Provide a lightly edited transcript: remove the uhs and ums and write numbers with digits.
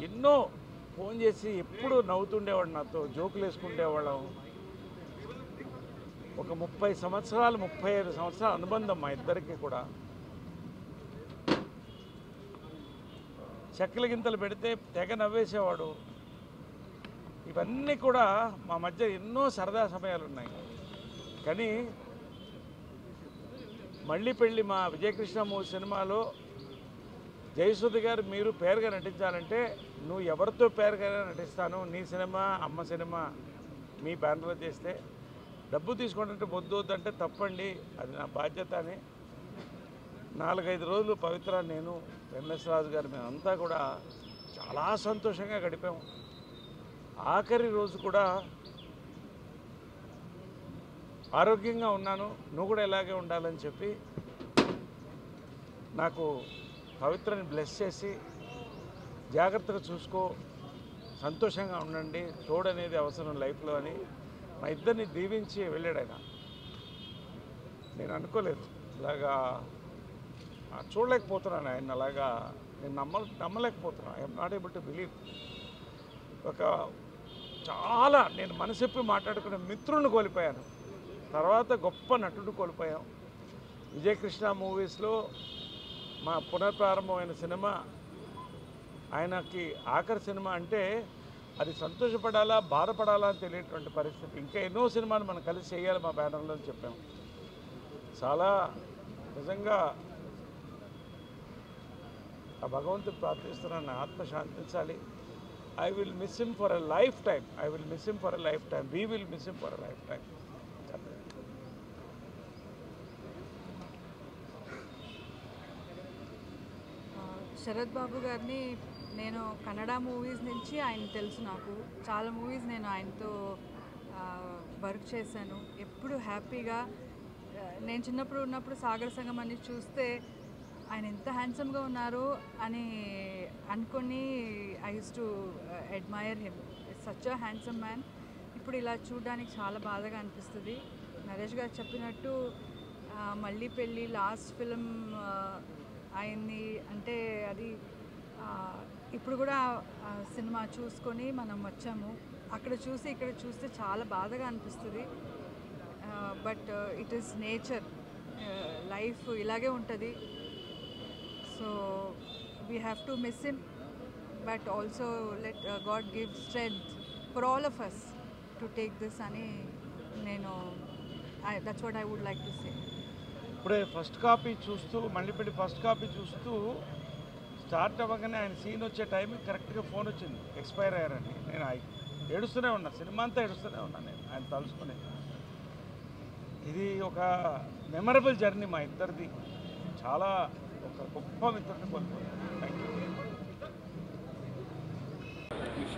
ఎన్నో ఫోన్ చేసి ఎప్పుడు నవ్వుతుండేవాడు, నాతో జోకులు వేసుకుంటేవాళ్ళం. ఒక 30 సంవత్సరాలు 35 సంవత్సరాల అనుబంధం మా ఇద్దరికి కూడా. చెక్కల గింతలు పెడితే తెగ నవ్వేసేవాడు. ఇవన్నీ కూడా మా మధ్య ఎన్నో సరదా సమయాలు ఉన్నాయి. కానీ మళ్ళీ పెళ్ళి మా విజయకృష్ణ మూవీ సినిమాలో జయసుధ గారు మీరు పేరుగా నటించాలంటే నువ్వు ఎవరితో పేరుగా నటిస్తాను, నీ సినిమా అమ్మ సినిమా మీ బ్యానర్లో చేస్తే డబ్బు తీసుకుంటుంటే వద్దంటే తప్పండి, అది నా బాధ్యత అని 4-5 రోజులు పవిత్ర నేను ఎంఎస్ రాజు గారు మేమంతా కూడా చాలా సంతోషంగా గడిపాము. ఆఖరి రోజు కూడా ఆరోగ్యంగా ఉన్నాను, నువ్వు కూడా ఇలాగే ఉండాలని చెప్పి నాకు పవిత్రని బ్లెస్ చేసి జాగ్రత్తగా చూసుకో, సంతోషంగా ఉండండి, తోడనేది అవసరం లైఫ్లో అని మా ఇద్దరిని దీవించి వెళ్ళాడు ఆయన. నేను అనుకోలేదు ఇలాగా, చూడలేకపోతున్నాను ఆయన అలాగా, నేను నమ్మలేకపోతున్నాను. I'm not able to believe. ఒక చాలా నేను మనసెప్పి మాట్లాడుకునే మిత్రుడిని కోల్పోయాను, తర్వాత గొప్ప నటుడు కోల్పోయాం. విజయకృష్ణ మూవీస్లో మా పునఃప్రారంభమైన సినిమా ఆయనకి ఆఖరి సినిమా అంటే అది సంతోషపడాలా బాధపడాలా అని తెలియటువంటి పరిస్థితి. ఇంకా ఎన్నో సినిమాలు మనం కలిసి చేయాలి మా బ్యానర్లో అని చెప్పాము. చాలా నిజంగా ఆ భగవంతుడు ప్రార్థిస్తున్నాను, నా ఆత్మ శాంతించాలి. I will miss him for a lifetime, I will miss him for a lifetime, we will miss him for a lifetime. Sarath Babu గారిని నేను కన్నడ మూవీస్ నుంచి ఆయన తెలుసు. నాకు చాలా మూవీస్ నేను ఆయనతో వర్క్ చేశాను. ఎప్పుడు హ్యాపీగా, నేను చిన్నప్పుడు ఉన్నప్పుడు సాగర సంగం అని చూస్తే ఆయన ఎంత హ్యాండ్సమ్గా ఉన్నారు అని అనుకొని I use to admire him. Such a handsome man. ఇప్పుడు ఇలా చూడడానికి చాలా బాధగా అనిపిస్తుంది. నరేష్ గారు చెప్పినట్టు మళ్ళీ పెళ్ళి లాస్ట్ ఫిలిం ఆయన్ని అంటే అది ఇప్పుడు కూడా సినిమా చూసుకొని మనం వచ్చాము. అక్కడ చూసి ఇక్కడ చూస్తే చాలా బాధగా అనిపిస్తుంది. But it is nature, life ఇలాగే ఉంటుంది. So we have to miss him, but also let God give strength for all of us to take this అని నేను that's what I would like to say. ఇప్పుడే first copy చూస్తూ మళ్ళీ పెట్టి first copy చూస్తూ start అవ్వగానే ఆయన scene వచ్చే టైంకి కరెక్ట్గా ఫోన్ వచ్చింది, ఎక్స్పైర్ అయ్యారని. నేను ఏడుస్తూనే ఉన్నా, సినిమా అంతా ఏడుస్తూనే ఉన్నాను నేను ఆయన తలుచుకుని. ఇది ఒక మెమరబుల్ జర్నీ మా ఇద్దరిది. చాలా ఒక గొప్ప మిత్రుడిని కోల్పోయాను.